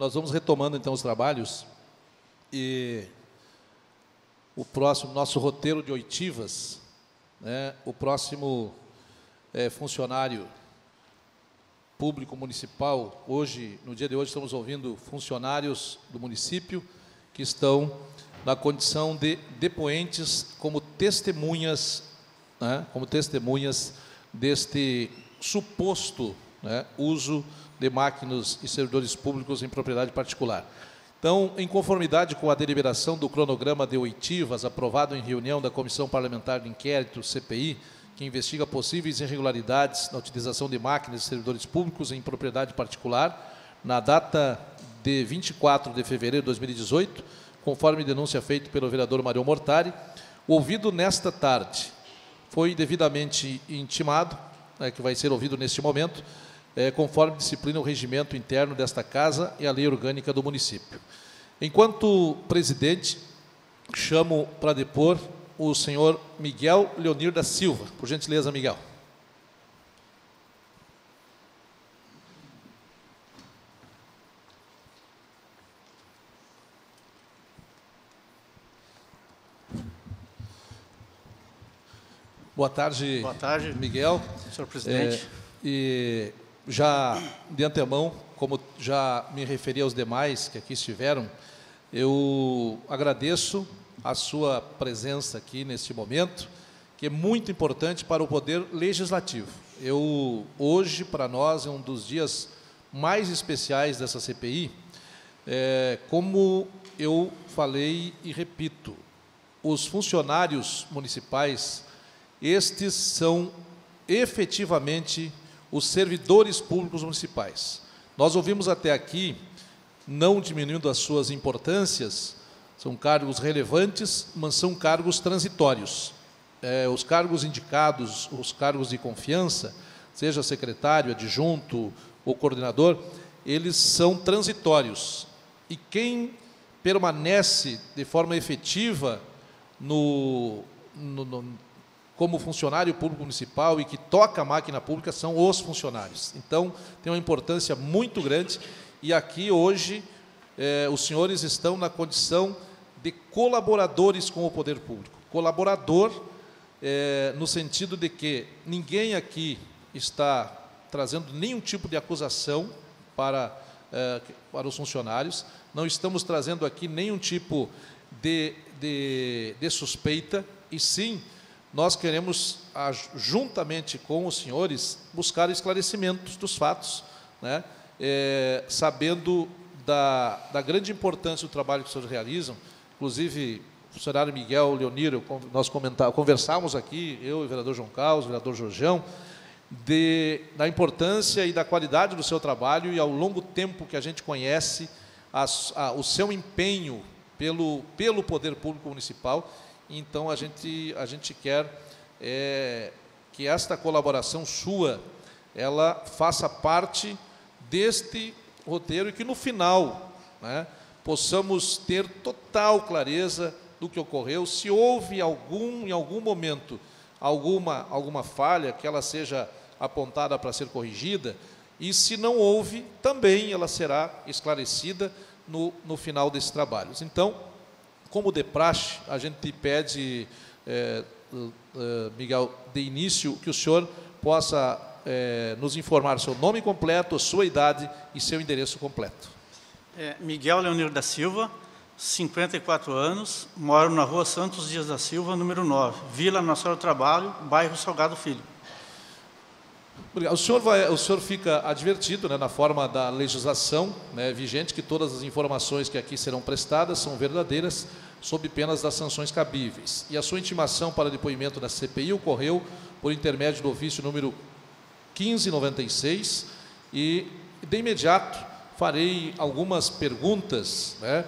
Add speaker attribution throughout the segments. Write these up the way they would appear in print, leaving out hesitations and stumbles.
Speaker 1: Nós vamos retomando, então, os trabalhos e o próximo, nosso roteiro de oitivas, né, o próximo funcionário público municipal, hoje, no dia de hoje, estamos ouvindo funcionários do município que estão na condição de depoentes como testemunhas, né, deste suposto, né, uso de máquinas e servidores públicos em propriedade particular. Então, em conformidade com a deliberação do cronograma de oitivas aprovado em reunião da Comissão Parlamentar de Inquérito, CPI, que investiga possíveis irregularidades na utilização de máquinas e servidores públicos em propriedade particular, na data de 24 de fevereiro de 2018, conforme denúncia feita pelo vereador Mário Mortari, ouvido nesta tarde, foi devidamente intimado, né, que vai ser ouvido neste momento, conforme disciplina o regimento interno desta Casa e a lei orgânica do município. Enquanto presidente, chamo para depor o senhor Miguel Leonir da Silva. Por gentileza, Miguel. Boa tarde. Boa tarde, Miguel.
Speaker 2: Senhor presidente.
Speaker 1: E já de antemão, como já me referi aos demais que aqui estiveram, eu agradeço a sua presença aqui neste momento, que é muito importante para o Poder Legislativo. Hoje, para nós, é um dos dias mais especiais dessa CPI. Como eu falei e repito, os funcionários municipais, estes são efetivamente os servidores públicos municipais. Nós ouvimos até aqui, não diminuindo as suas importâncias, são cargos relevantes, mas são cargos transitórios. Os cargos indicados, os cargos de confiança, seja secretário, adjunto ou coordenador, eles são transitórios. E quem permanece de forma efetiva como funcionário público municipal e que toca a máquina pública são os funcionários. Então, tem uma importância muito grande e aqui hoje os senhores estão na condição de colaboradores com o poder público. Colaborador no sentido de que ninguém aqui está trazendo nenhum tipo de acusação para os funcionários, não estamos trazendo aqui nenhum tipo de suspeita, e sim, nós queremos, juntamente com os senhores, buscar esclarecimentos dos fatos, né? Sabendo da grande importância do trabalho que os senhores realizam. Inclusive, o funcionário Miguel Leonir, nós conversamos aqui, eu e o vereador João Carlos, o vereador Jorjão, da importância e da qualidade do seu trabalho e ao longo tempo que a gente conhece o seu empenho pelo poder público municipal. Então, a gente quer que esta colaboração sua, ela faça parte deste roteiro e que, no final, né, possamos ter total clareza do que ocorreu. Se houve em algum momento, alguma falha, que ela seja apontada para ser corrigida, e se não houve, também ela será esclarecida no final desses trabalhos. Então, como de praxe, a gente pede, Miguel, de início, que o senhor possa nos informar seu nome completo, sua idade e seu endereço completo.
Speaker 2: Miguel Leonir da Silva, 54 anos, moro na Rua Santos Dias da Silva, número 9, Vila Nossa Senhora do Trabalho, bairro Salgado Filho.
Speaker 1: O senhor fica advertido, né, na forma da legislação, né, vigente, que todas as informações que aqui serão prestadas são verdadeiras, sob penas das sanções cabíveis. E a sua intimação para depoimento da CPI ocorreu por intermédio do ofício número 1596, e de imediato farei algumas perguntas, né,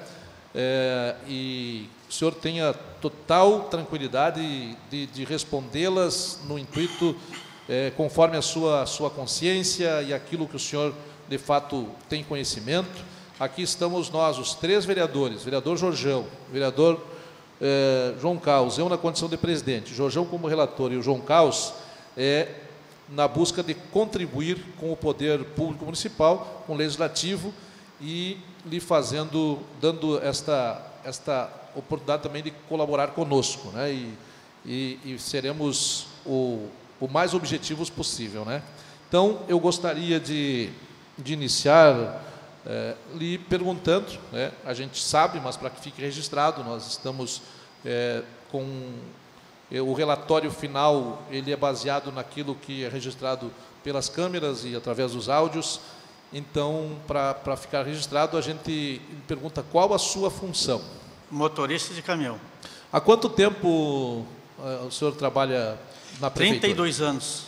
Speaker 1: e o senhor tenha total tranquilidade de respondê-las no intuito conforme a sua consciência e aquilo que o senhor, de fato, tem conhecimento. Aqui estamos nós, os três vereadores, vereador Jorjão, vereador João Carlos, eu na condição de presidente, Jorjão como relator e o João Carlos, na busca de contribuir com o poder público municipal, com o legislativo, e lhe dando esta oportunidade também de colaborar conosco, né? E seremos o mais objetivos possível, né? Então, eu gostaria de iniciar lhe perguntando, né? A gente sabe, mas para que fique registrado, nós estamos com o relatório final, ele é baseado naquilo que é registrado pelas câmeras e através dos áudios. Então, para ficar registrado, a gente pergunta qual a sua função.
Speaker 2: Motorista de caminhão.
Speaker 1: Há quanto tempo o senhor trabalha na prefeitura?
Speaker 2: 32 anos.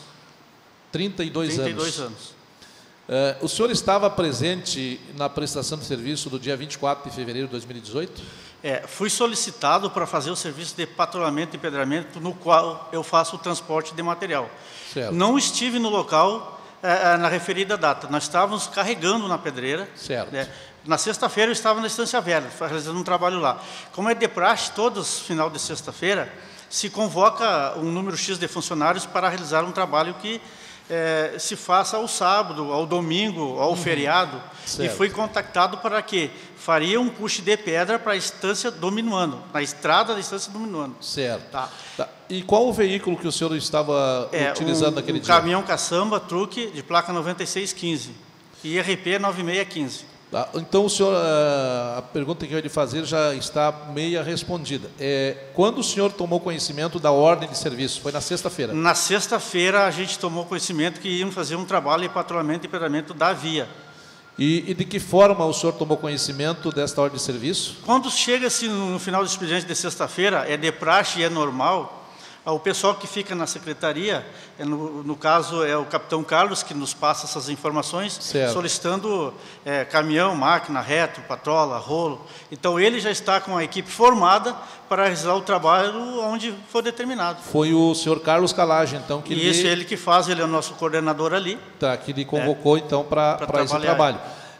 Speaker 1: 32 anos.
Speaker 2: 32 anos.
Speaker 1: O senhor estava presente na prestação de serviço do dia 24 de fevereiro de 2018?
Speaker 2: Fui solicitado para fazer o serviço de patrulhamento e empedramento, no qual eu faço o transporte de material.
Speaker 1: Certo.
Speaker 2: Não estive no local na referida data. Nós estávamos carregando na pedreira.
Speaker 1: Certo.
Speaker 2: Na sexta-feira eu estava na Estância Velha, realizando um trabalho lá. Como é de praxe, todos, final de sexta-feira, se convoca um número X de funcionários para realizar um trabalho que se faça ao sábado, ao domingo, ao feriado.
Speaker 1: Certo.
Speaker 2: E fui contactado para que faria um puxe de pedra para a Estância do Minuano, na estrada da Estância do Minuano.
Speaker 1: Certo.
Speaker 2: Tá.
Speaker 1: E qual o veículo que o senhor estava utilizando naquele dia?
Speaker 2: Caminhão caçamba, truque, de placa 9615 e IRP 9615.
Speaker 1: Tá. Então, o senhor, a pergunta que eu ia lhe fazer já está meia respondida. Quando o senhor tomou conhecimento da ordem de serviço? Foi na sexta-feira?
Speaker 2: Na sexta-feira, a gente tomou conhecimento que iam fazer um trabalho de patrulhamento e empedramento da via.
Speaker 1: E de que forma o senhor tomou conhecimento desta ordem de serviço?
Speaker 2: Quando chega-se no final do expediente de sexta-feira, é de praxe e é normal, o pessoal que fica na secretaria, no caso é o capitão Carlos, que nos passa essas informações,
Speaker 1: certo,
Speaker 2: solicitando caminhão, máquina, reto, patrola, rolo. Então, ele já está com a equipe formada para realizar o trabalho onde for determinado.
Speaker 1: Foi o senhor Carlos Calage, então, que
Speaker 2: Isso, ele que faz, ele é o nosso coordenador ali.
Speaker 1: Tá, que lhe convocou, então, para esse trabalho.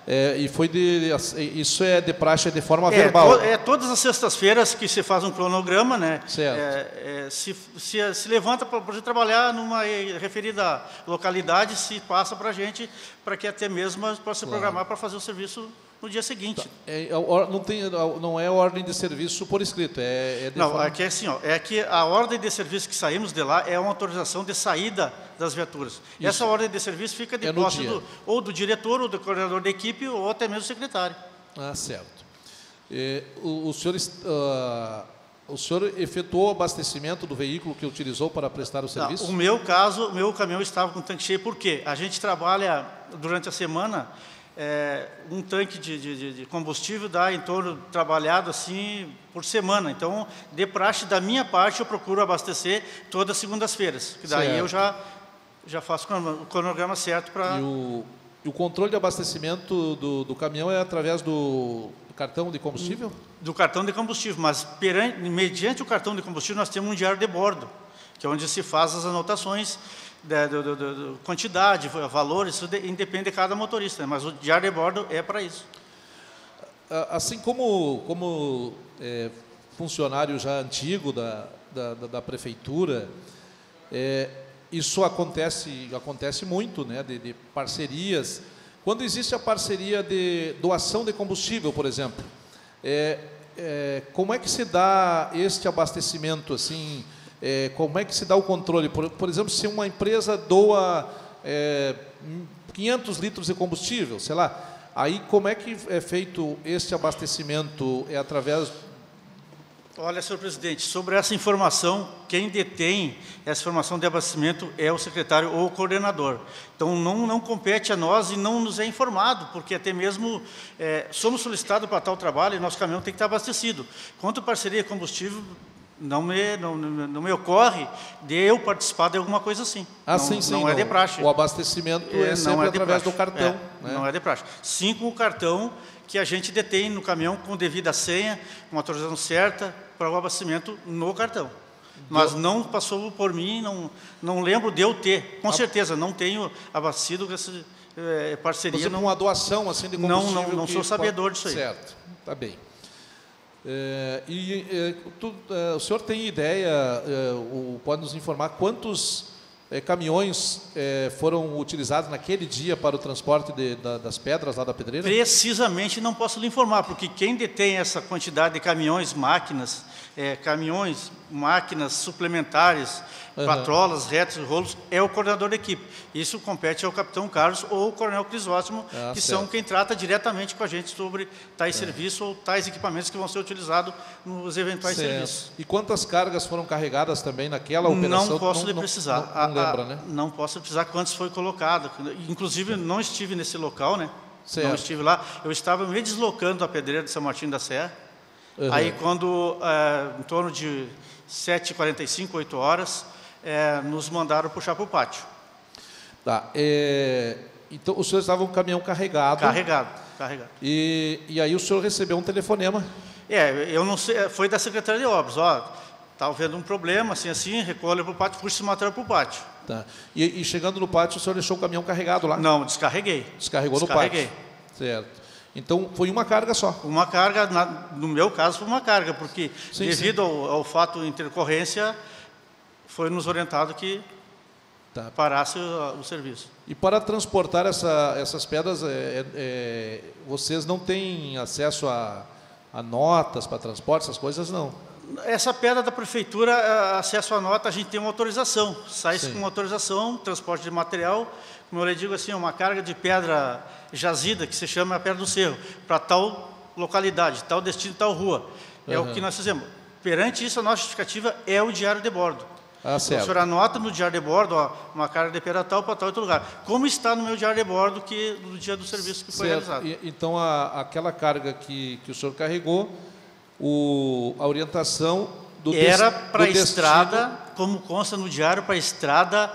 Speaker 1: Isso é de praxe, de forma verbal?
Speaker 2: Todas as sextas-feiras que se faz um cronograma, né?
Speaker 1: Certo.
Speaker 2: Se levanta para poder trabalhar numa referida localidade, se passa para a gente, para que até mesmo possa se programar para fazer o serviço no dia seguinte.
Speaker 1: Não é ordem de serviço por escrito,
Speaker 2: Não, é que assim, é que a ordem de serviço que saímos de lá é uma autorização de saída das viaturas. Isso. Essa ordem de serviço fica de posse ou do diretor, ou do coordenador da equipe, ou até mesmo do secretário.
Speaker 1: Ah, certo. O senhor efetuou o abastecimento do veículo que utilizou para prestar o serviço?
Speaker 2: No meu caso, o meu caminhão estava com o tanque cheio, por quê? A gente trabalha durante a semana, um tanque de combustível dá em torno, trabalhado assim, por semana. Então, de praxe, da minha parte, eu procuro abastecer todas as segundas-feiras. Que daí eu já faço o cronograma certo para...
Speaker 1: E o controle de abastecimento do caminhão é através do cartão de combustível? Do
Speaker 2: cartão de combustível, mas mediante o cartão de combustível nós temos um diário de bordo, que é onde se faz as anotações quantidade, valores, isso independe de cada motorista, mas o diário de bordo é para isso.
Speaker 1: Assim como funcionário já antigo da prefeitura, isso acontece muito, né, de parcerias. Quando existe a parceria de doação de combustível, por exemplo, como é que se dá este abastecimento, assim? Como é que se dá o controle? Por exemplo, se uma empresa doa 500 litros de combustível, sei lá, aí como é que é feito este abastecimento? É através...
Speaker 2: Olha, senhor presidente, sobre essa informação, quem detém essa informação de abastecimento é o secretário ou o coordenador. Então, não compete a nós e não nos é informado, porque até mesmo somos solicitados para tal trabalho e nosso caminhão tem que estar abastecido. Quanto à parceria combustível, não me ocorre de eu participar de alguma coisa assim.
Speaker 1: Sim.
Speaker 2: Não é de praxe.
Speaker 1: O abastecimento é sempre através do cartão.
Speaker 2: Né? Não é de praxe. Sim, com o cartão que a gente detém no caminhão com devida senha, uma autorização certa para o abastecimento no cartão. Mas não passou por mim, não lembro de eu ter. Com certeza, não tenho abastecido com essa parceria.
Speaker 1: Você não uma doação assim de combustível?
Speaker 2: Não sou sabedor disso aí.
Speaker 1: Certo, está bem. O senhor tem ideia, pode nos informar quantos caminhões foram utilizados naquele dia para o transporte das pedras lá da pedreira?
Speaker 2: Precisamente não posso lhe informar, porque quem detém essa quantidade de caminhões, máquinas suplementares, patrolas, retos e rolos, é o coordenador da equipe. Isso compete ao capitão Carlos ou ao coronel Crisóstomo, que são quem trata diretamente com a gente sobre tais serviços ou tais equipamentos que vão ser utilizados nos eventuais serviços.
Speaker 1: E quantas cargas foram carregadas também naquela operação?
Speaker 2: Não posso lhe precisar.
Speaker 1: Não lembra, né?
Speaker 2: Não posso lhe precisar quantos foi colocado. Inclusive, não estive nesse local, né?
Speaker 1: Certo.
Speaker 2: Não estive lá. Eu estava me deslocando da pedreira de São Martinho da Serra. Aí, quando, em torno de 7h45, 8 horas, nos mandaram puxar para o pátio.
Speaker 1: Tá. Então, o senhor estava com um caminhão carregado.
Speaker 2: Carregado.
Speaker 1: E aí o senhor recebeu um telefonema.
Speaker 2: Eu não sei, foi da Secretaria de Obras. Estava vendo um problema, assim, recolhe para o pátio, puxa esse material para o pátio.
Speaker 1: Tá. E chegando no pátio, o senhor deixou o caminhão carregado lá?
Speaker 2: Não, descarreguei.
Speaker 1: Descarregou no pátio? Certo. Então, foi uma carga só?
Speaker 2: Uma carga, no meu caso, foi uma carga, porque devido ao fato de intercorrência, foi nos orientado que parasse o serviço.
Speaker 1: E para transportar essas pedras, vocês não têm acesso a notas para transporte, essas coisas não?
Speaker 2: Essa pedra da prefeitura, acesso à nota, a gente tem uma autorização. Sai-se com uma autorização, transporte de material, como eu lhe digo assim, uma carga de pedra jazida, que se chama a pedra do cerro, para tal localidade, tal destino, tal rua. É o que nós fizemos. Perante isso, a nossa justificativa é o diário de bordo.
Speaker 1: Certo.
Speaker 2: Então, o senhor anota no diário de bordo, uma carga de pedra tal para tal outro lugar. Como está no meu diário de bordo no dia do serviço que foi realizado.
Speaker 1: Então, aquela carga que o senhor carregou, a orientação do
Speaker 2: era para a estrada, como consta no diário, para a estrada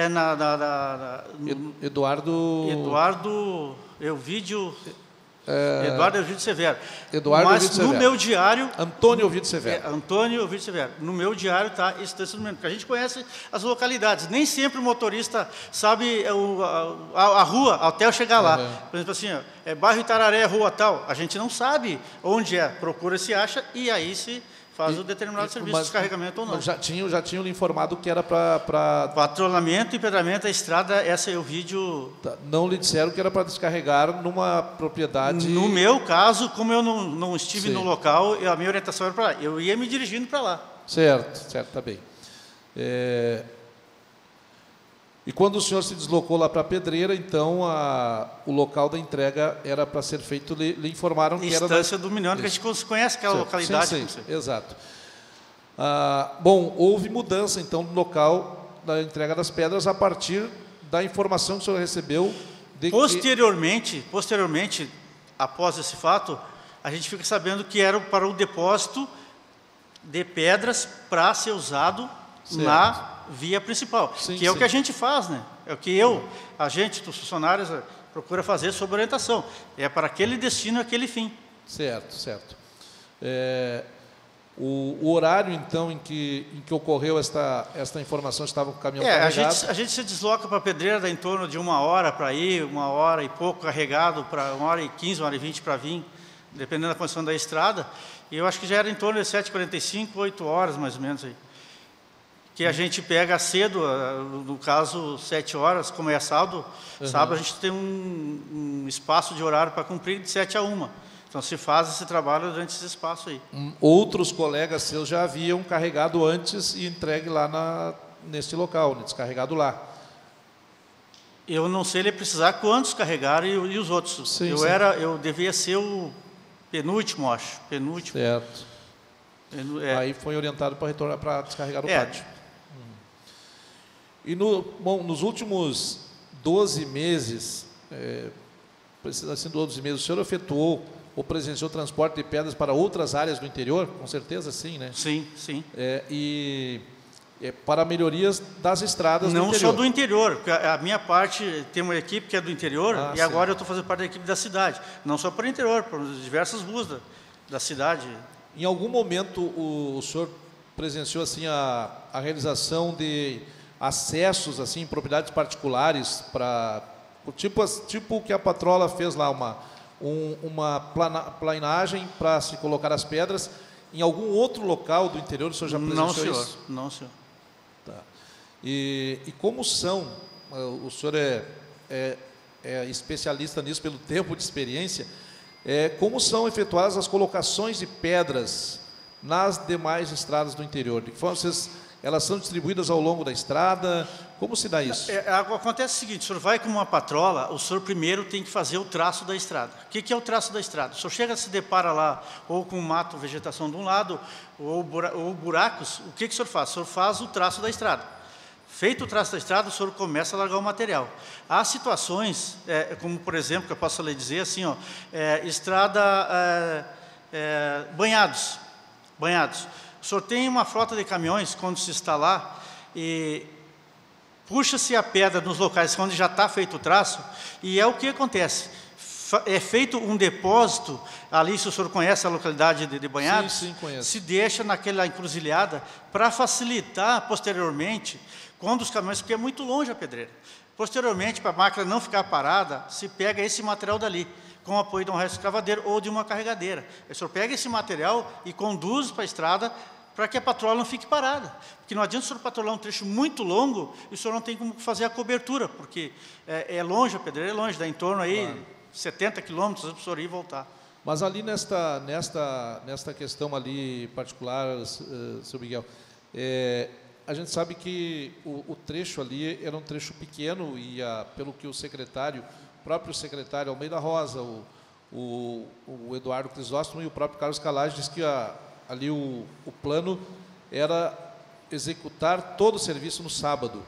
Speaker 2: Eduardo Elvídio Severo. Mas no meu diário...
Speaker 1: Antônio Elvídio Severo.
Speaker 2: Antônio Elvídio Severo. No meu diário está esse número, porque a gente conhece as localidades. Nem sempre o motorista sabe a rua até eu chegar lá. Por exemplo, assim, bairro Itararé, rua tal. A gente não sabe onde é. Procura, se acha e aí se faz o determinado serviço de descarregamento ou não.
Speaker 1: Já tinham lhe informado que era para...
Speaker 2: Patrulhamento e empedramento, a estrada, essa é o vídeo...
Speaker 1: Não lhe disseram que era para descarregar numa propriedade...
Speaker 2: No meu caso, como eu não estive no local, a minha orientação era para lá. Eu ia me dirigindo para lá.
Speaker 1: Certo, está bem. E quando o senhor se deslocou lá para a pedreira, então o local da entrega era para ser feito, lhe informaram que era...
Speaker 2: Instância do Minhone, que a gente conhece aquela localidade.
Speaker 1: Sim, exato. Bom, houve mudança então no local da entrega das pedras a partir da informação que o senhor recebeu.
Speaker 2: Posteriormente, após esse fato, a gente fica sabendo que era para o depósito de pedras para ser usado na via principal, que é o que a gente faz, né? É o que a gente, dos funcionários, procura fazer sob orientação. É para aquele destino, aquele fim.
Speaker 1: Certo. O horário, então, em que ocorreu esta informação, estava com o caminhão carregado?
Speaker 2: A gente se desloca para a pedreira em torno de 1 hora para ir, 1 hora e pouco carregado, para 1h15, 1h20 para vir, dependendo da condição da estrada. E eu acho que já era em torno de 7h45, 8 horas, mais ou menos, aí. Que a gente pega cedo, no caso 7 horas, como é sábado, sábado a gente tem um espaço de horário para cumprir de 7 a 1. Então se faz esse trabalho durante esse espaço aí.
Speaker 1: Outros colegas seus já haviam carregado antes e entregue lá neste local, descarregado lá.
Speaker 2: Eu não sei ele precisar quantos carregaram e os outros. Eu devia ser o penúltimo, acho. Penúltimo.
Speaker 1: Certo. Aí foi orientado para retornar para descarregar o pátio. E nos últimos 12 meses, assim, 12 meses, o senhor efetuou ou presenciou transporte de pedras para outras áreas do interior? Com certeza sim, né?
Speaker 2: Sim.
Speaker 1: Para melhorias das estradas do interior.
Speaker 2: Não só do interior, porque a minha parte tem uma equipe que é do interior e agora eu estou fazendo parte da equipe da cidade. Não só para o interior, para diversas ruas da cidade.
Speaker 1: Em algum momento o senhor presenciou assim a realização de acessos assim em propriedades particulares para tipo que a patrola fez lá uma planagem para se colocar as pedras em algum outro local do interior? O senhor já presenciou isso?
Speaker 2: Não, senhor.
Speaker 1: Tá. E como são, o senhor é especialista nisso pelo tempo de experiência, como são efetuadas as colocações de pedras nas demais estradas do interior? De que forma elas são distribuídas ao longo da estrada? Como se dá isso?
Speaker 2: Acontece o seguinte: o senhor vai com uma patrola, o senhor primeiro tem que fazer o traço da estrada. O que é o traço da estrada? O senhor chega e se depara lá, ou com mato, vegetação de um lado, ou buracos, o que o senhor faz? O senhor faz o traço da estrada. Feito o traço da estrada, o senhor começa a largar o material. Há situações, como por exemplo, que eu posso lhe dizer assim, estrada banhados. O senhor tem uma frota de caminhões, quando se está lá, e puxa-se a pedra nos locais onde já está feito o traço, e é o que acontece. É feito um depósito, ali, se o senhor conhece a localidade de Banhados,
Speaker 1: sim, conheço.
Speaker 2: Se deixa naquela encruzilhada para facilitar posteriormente, quando os caminhões, porque é muito longe a pedreira. Posteriormente, para a máquina não ficar parada, se pega esse material dali, com o apoio de um resto escavadeiro ou de uma carregadeira. O senhor pega esse material e conduz para a estrada para que a patrola não fique parada. Porque não adianta o senhor patrolar um trecho muito longo e o senhor não tem como fazer a cobertura, porque é longe, a pedreira é longe, dá em torno aí 70 quilômetros para o senhor ir e voltar.
Speaker 1: Mas ali nesta questão ali particular, seu Miguel, a gente sabe que o trecho ali era um trecho pequeno e, pelo que o próprio secretário Almeida Rosa, o Eduardo Crisóstomo e o próprio Carlos Calage diz que ali o plano era executar todo o serviço no sábado.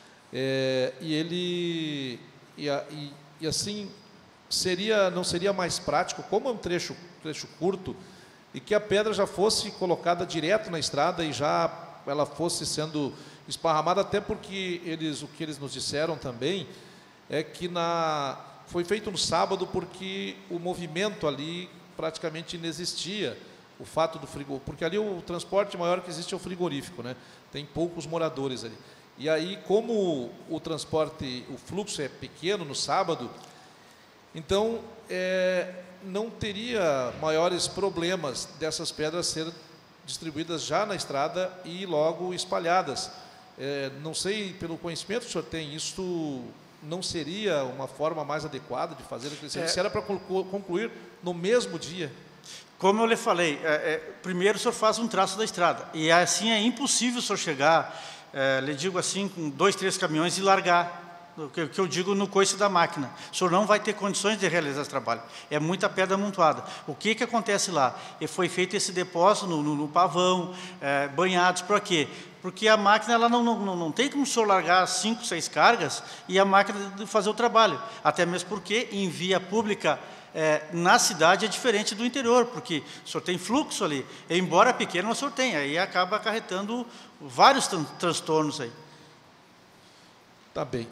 Speaker 1: E assim, não seria mais prático, como é um trecho curto, e que a pedra já fosse colocada direto na estrada e já ela fosse sendo esparramada, até porque o que eles nos disseram também é que foi feito no sábado porque o movimento ali praticamente inexistia, o fato do frigorífico, porque ali o transporte maior que existe é o frigorífico, né? Tem poucos moradores ali. E aí, como o fluxo é pequeno no sábado, então não teria maiores problemas dessas pedras serem distribuídas já na estrada e logo espalhadas. Não sei, pelo conhecimento que o senhor tem, isso não seria uma forma mais adequada de fazer aquele serviço? Se era para concluir no mesmo dia?
Speaker 2: Como eu lhe falei, primeiro o senhor faz um traço da estrada, e assim é impossível o senhor chegar, lhe digo assim, com 2, 3 caminhões e largar, o que eu digo no coice da máquina. O senhor não vai ter condições de realizar esse trabalho, é muita pedra amontoada. O que acontece lá? Foi feito esse depósito no pavão, banhados, por quê? Porque a máquina ela não tem como o senhor largar 5, 6 cargas e a máquina fazer o trabalho, até mesmo porque em via pública, na cidade é diferente do interior, porque o senhor tem fluxo ali, embora pequeno o senhor tem, aí acaba acarretando vários transtornos aí.
Speaker 1: Tá bem,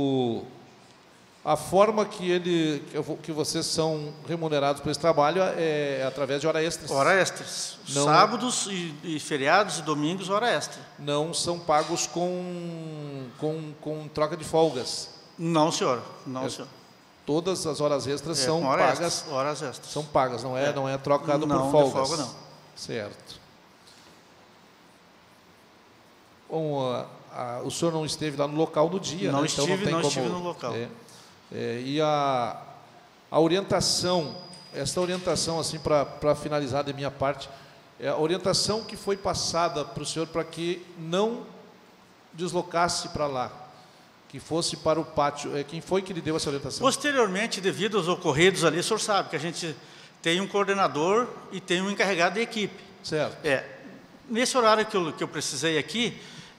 Speaker 1: a forma que vocês são remunerados por esse trabalho é através de hora extras?
Speaker 2: Hora extras, sábados e feriados e domingos, hora extra.
Speaker 1: Não são pagos com troca de folgas?
Speaker 2: Não, senhor, senhor.
Speaker 1: Todas as horas extras são pagas.
Speaker 2: Horas extras.
Speaker 1: São pagas, não é trocado por folgas. Não, folga não. Certo. Bom, o senhor não esteve lá no local no dia,
Speaker 2: não,
Speaker 1: né?
Speaker 2: Estive,
Speaker 1: então não
Speaker 2: estive no local.
Speaker 1: E a orientação, esta orientação, assim, para finalizar da minha parte, a orientação que foi passada para o senhor para que não deslocasse para lá, que fosse para o pátio. Quem foi que lhe deu essa orientação?
Speaker 2: Posteriormente, devido aos ocorridos ali, o senhor sabe que a gente tem um coordenador e tem um encarregado de equipe.
Speaker 1: Certo.
Speaker 2: Nesse horário que eu precisei aqui,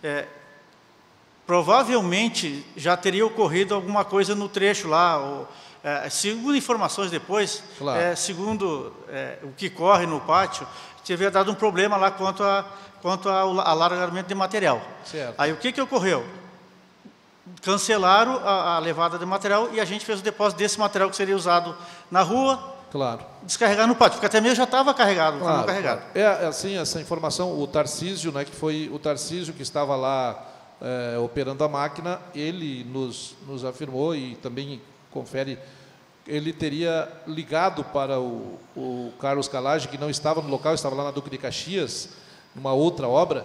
Speaker 2: provavelmente já teria ocorrido alguma coisa no trecho lá, segundo informações depois,
Speaker 1: claro.
Speaker 2: Segundo o que corre no pátio, teria dado um problema lá quanto ao alargamento de material.
Speaker 1: Certo.
Speaker 2: Aí o que ocorreu? Cancelaram a levada de material e a gente fez o depósito desse material que seria usado na rua,
Speaker 1: claro,
Speaker 2: descarregar no pátio, porque até mesmo já estava carregado,
Speaker 1: claro,
Speaker 2: carregado.
Speaker 1: Assim, essa informação, o Tarcísio, né, que foi o Tarcísio que estava lá operando a máquina, ele nos afirmou e também confere, ele teria ligado para o Carlos Calage, que não estava no local, estava lá na Duque de Caxias, numa outra obra,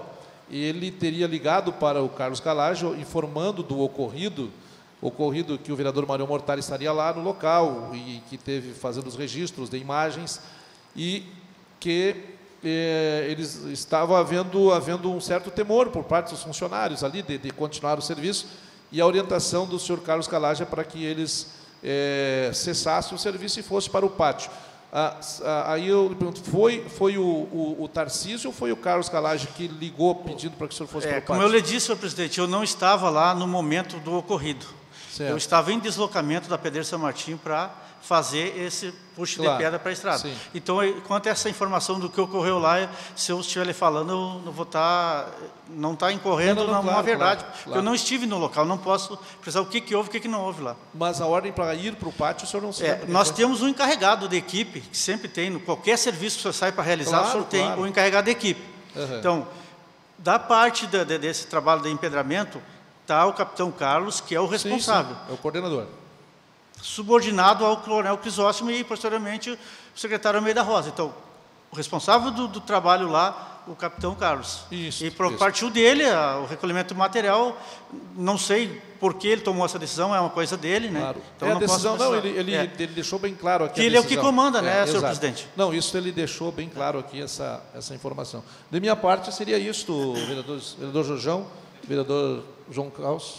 Speaker 1: ele teria ligado para o Carlos Calage, informando do ocorrido que o vereador Mário Mortari estaria lá no local e que teve fazendo os registros de imagens e que eles estava havendo um certo temor por parte dos funcionários ali de continuar o serviço, e a orientação do senhor Carlos Calage é para que eles cessassem o serviço e fossem para o pátio. Aí eu lhe pergunto, foi o Tarcísio ou foi o Carlos Calage que ligou pedindo para que o senhor fosse para o pátio?
Speaker 2: Como eu lhe disse, senhor presidente, eu não estava lá no momento do ocorrido. Certo. Eu estava em deslocamento da Pedreira São Martinho para fazer esse puxo de pedra para a estrada. Sim. Então, quanto a essa informação do que ocorreu lá, se eu estiver lhe falando, eu não vou estar, não está incorrendo numa verdade, porque eu não estive no local, não posso precisar o que houve, o que não houve lá.
Speaker 1: Mas a ordem para ir para o pátio, o senhor não sabe?
Speaker 2: Nós temos um encarregado de equipe, que sempre tem, qualquer serviço que o senhor sai para realizar, o senhor tem o encarregado de equipe. Uhum. Então, da parte desse trabalho de empedramento, está o capitão Carlos, que é o responsável.
Speaker 1: Sim, é o coordenador.
Speaker 2: Subordinado ao coronel Crisóstomo e, posteriormente, o secretário Almeida Rosa. Então, o responsável do trabalho lá, o capitão Carlos. Isso, e partiu dele o recolhimento do material. Não sei por que ele tomou essa decisão, é uma coisa dele, né?
Speaker 1: Claro. Então, a decisão, não, ele deixou bem claro aqui.
Speaker 2: Que ele é o que comanda, né, senhor presidente?
Speaker 1: Não, isso ele deixou bem claro aqui, essa informação. De minha parte, seria isso, vereador Jorjão, vereador João Carlos.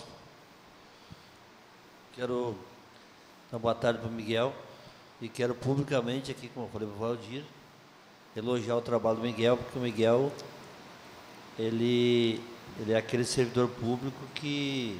Speaker 3: Quero dar boa tarde para o Miguel e quero publicamente aqui, como eu falei para o Valdir, elogiar o trabalho do Miguel, porque o Miguel, ele é aquele servidor público que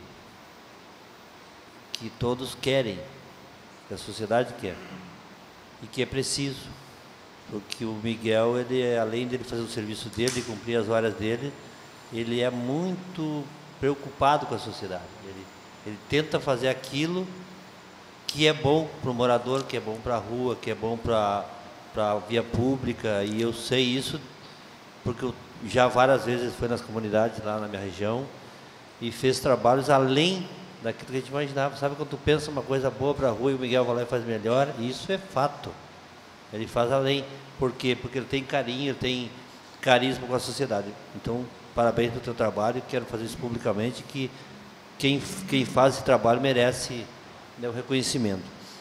Speaker 3: todos querem, que a sociedade quer, e que é preciso, porque o Miguel, além de ele fazer o serviço dele, de cumprir as horas dele, ele é muito preocupado com a sociedade. Ele tenta fazer aquilo que é bom para o morador, que é bom para a rua, que é bom para a via pública, e eu sei isso porque eu já várias vezes fui nas comunidades lá na minha região e fez trabalhos além daquilo que a gente imaginava. Sabe quando tu pensa uma coisa boa para a rua e o Miguel vai lá e faz melhor? Isso é fato. Ele faz além. Por quê? Porque ele tem carinho, ele tem carisma com a sociedade. Então, parabéns pelo teu trabalho, quero fazer isso publicamente, que quem faz esse trabalho merece, né, o reconhecimento.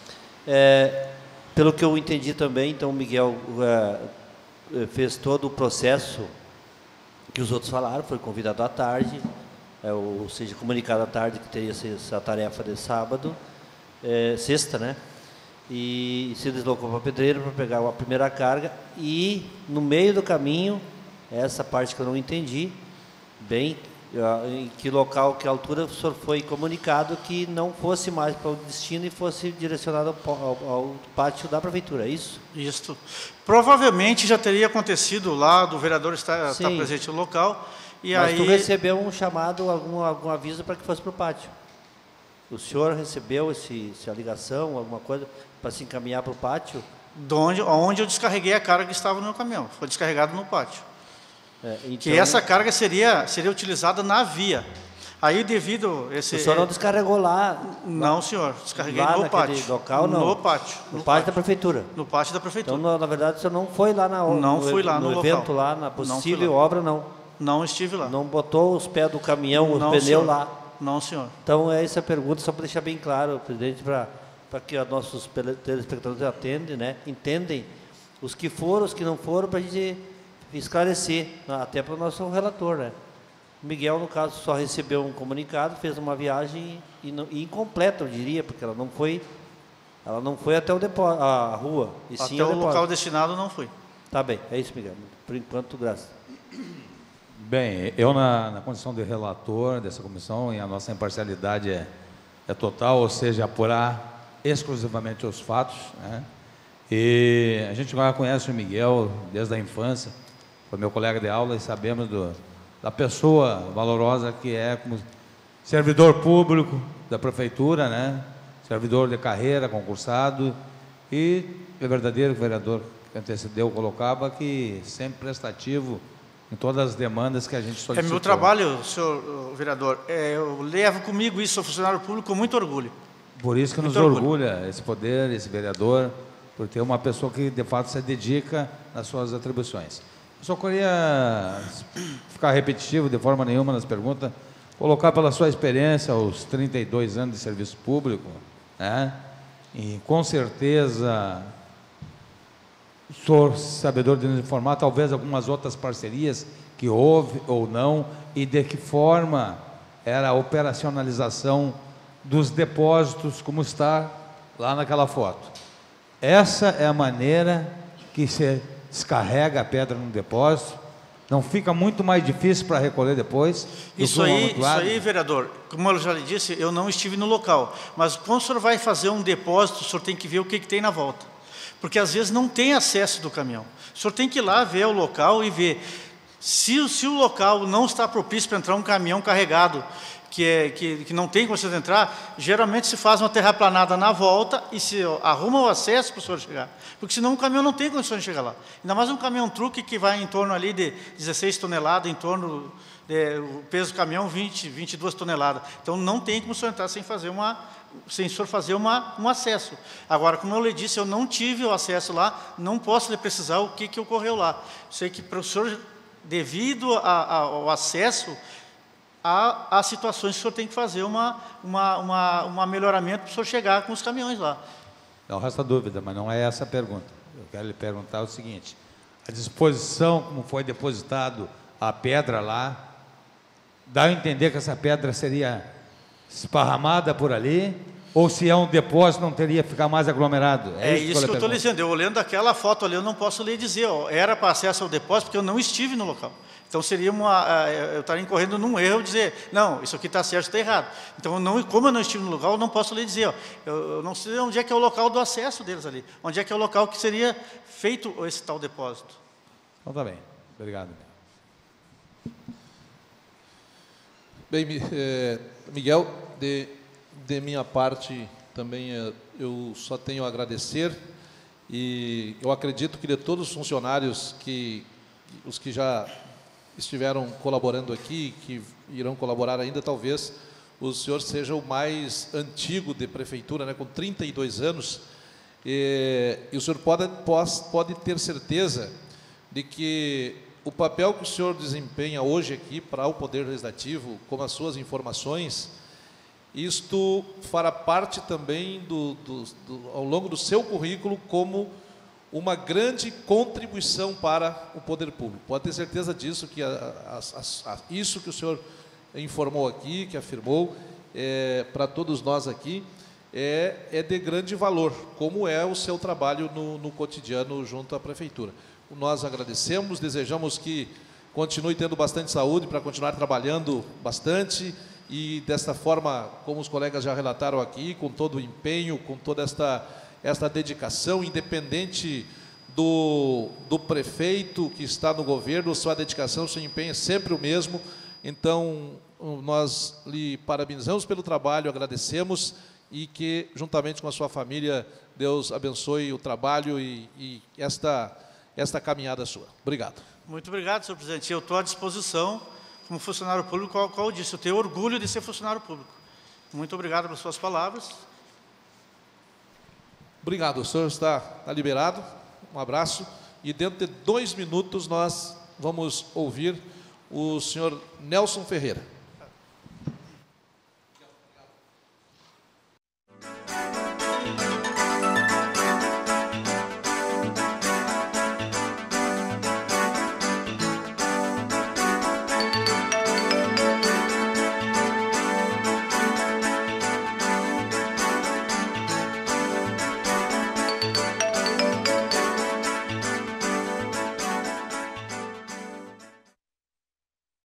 Speaker 3: Pelo que eu entendi também, então o Miguel fez todo o processo que os outros falaram, foi convidado à tarde, ou seja, comunicado à tarde que teria essa tarefa de sábado, sexta, né? E se deslocou para a Pedreira para pegar a primeira carga e, no meio do caminho, essa parte que eu não entendi bem, em que local, que altura o senhor foi comunicado que não fosse mais para o destino e fosse direcionado ao pátio da prefeitura, é isso?
Speaker 2: Isso. Provavelmente já teria acontecido lá, do vereador estar presente no local.
Speaker 3: Mas tu recebeu um chamado, algum aviso para que fosse para o pátio? O senhor recebeu essa ligação, alguma coisa, para se encaminhar para o pátio?
Speaker 2: Onde eu descarreguei a carga que estava no meu caminhão, foi descarregado no pátio.
Speaker 3: Então,
Speaker 2: que essa carga seria utilizada na via. Aí, devido a esse...
Speaker 3: O senhor não descarregou lá?
Speaker 2: Não, senhor. Descarreguei
Speaker 3: lá
Speaker 2: no pátio.
Speaker 3: Local, não?
Speaker 2: No pátio.
Speaker 3: No pátio da prefeitura?
Speaker 2: No pátio da prefeitura.
Speaker 3: Então, na verdade, o senhor não foi lá no evento, lá na possível obra, não?
Speaker 2: Não estive lá.
Speaker 3: Não botou os pés do caminhão, os pneus lá?
Speaker 2: Não, senhor.
Speaker 3: Então, essa pergunta, só para deixar bem claro, presidente, para que os nossos telespectadores entendem os que foram, os que não foram, para a gente esclarecer, até para o nosso relator, né? O Miguel, no caso, só recebeu um comunicado, fez uma viagem incompleta, eu diria, porque ela não foi até a rua. E sim
Speaker 2: até o local destinado não foi.
Speaker 3: Tá bem, é isso, Miguel. Por enquanto, graças.
Speaker 4: Bem, eu na condição de relator dessa comissão, e a nossa imparcialidade é total, ou seja, apurar exclusivamente os fatos, né? E a gente já conhece o Miguel desde a infância, foi meu colega de aula, e sabemos da pessoa valorosa que é como servidor público da prefeitura, né? Servidor de carreira, concursado, e é verdadeiro que o vereador que antecedeu colocava, que sempre prestativo em todas as demandas que a gente solicitou.
Speaker 2: É meu trabalho, senhor vereador. Eu levo comigo isso, sou funcionário público, com muito orgulho.
Speaker 4: Por isso que nos orgulha esse poder, esse vereador, por ter uma pessoa que de fato se dedica nas suas atribuições. Só queria ficar repetitivo de forma nenhuma nas perguntas, colocar pela sua experiência, os 32 anos de serviço público, né? E com certeza o senhor, sabedor de nos informar, talvez algumas outras parcerias que houve ou não, e de que forma era a operacionalização dos depósitos, como está lá naquela foto. Essa é a maneira que se descarrega a pedra no depósito, não fica muito mais difícil para recolher depois?
Speaker 2: Isso aí, vereador, como eu já lhe disse, eu não estive no local, mas quando o senhor vai fazer um depósito, o senhor tem que ver o que tem na volta, porque às vezes não tem acesso do caminhão. O senhor tem que ir lá ver o local e ver se o local não está propício para entrar um caminhão carregado, que não tem como você entrar, geralmente se faz uma terraplanada na volta e se arruma o acesso para o senhor chegar, porque senão o caminhão não tem condições de chegar lá. Ainda mais um caminhão truque que vai em torno ali de 16 toneladas, em torno, o peso do caminhão 22 toneladas. Então não tem como o senhor entrar sem o senhor fazer um acesso. Agora, como eu lhe disse, eu não tive o acesso lá, não posso lhe precisar o que ocorreu lá. Sei que para o senhor, devido ao acesso, há situações que o senhor tem que fazer um melhoramento para o senhor chegar com os caminhões lá.
Speaker 4: Não resta dúvida, mas não é essa a pergunta. Eu quero lhe perguntar o seguinte: a disposição como foi depositado a pedra lá, dá a entender que essa pedra seria esparramada por ali, ou se é um depósito não teria que ficar mais aglomerado?
Speaker 2: É isso que eu estou lhe dizendo. Eu olhando aquela foto ali, eu não posso lhe dizer, era para acesso ao depósito, porque eu não estive no local. Então seria eu estaria incorrendo num erro dizer, não, isso aqui está certo, está errado. Então, como eu não estive no local, eu não posso lhe dizer, eu não sei onde é que é o local do acesso deles ali, onde é que é o local que seria feito esse tal depósito.
Speaker 4: Então tá bem, obrigado.
Speaker 1: Bem, Miguel, de minha parte também eu só tenho a agradecer, e eu acredito que de todos os funcionários os que já estiveram colaborando aqui, que irão colaborar ainda, talvez o senhor seja o mais antigo de prefeitura, né, com 32 anos, e o senhor pode ter certeza de que o papel que o senhor desempenha hoje aqui para o Poder Legislativo, com as suas informações, isto fará parte também ao longo do seu currículo como uma grande contribuição para o poder público. Pode ter certeza disso, que isso que o senhor informou aqui, que afirmou, para todos nós aqui, é de grande valor, como é o seu trabalho no cotidiano junto à prefeitura. Nós agradecemos, desejamos que continue tendo bastante saúde para continuar trabalhando bastante, e desta forma, como os colegas já relataram aqui, com todo o empenho, com toda esta dedicação, independente do prefeito que está no governo, sua dedicação, seu empenho é sempre o mesmo. Então, nós lhe parabenizamos pelo trabalho, agradecemos, e que, juntamente com a sua família, Deus abençoe o trabalho e esta caminhada sua. Obrigado.
Speaker 2: Muito obrigado, senhor presidente. Eu estou à disposição, como funcionário público, qual eu disse, eu tenho orgulho de ser funcionário público. Muito obrigado pelas suas palavras.
Speaker 1: Obrigado, o senhor está liberado. Um abraço. E dentro de 2 minutos nós vamos ouvir o senhor Nelson Ferreira.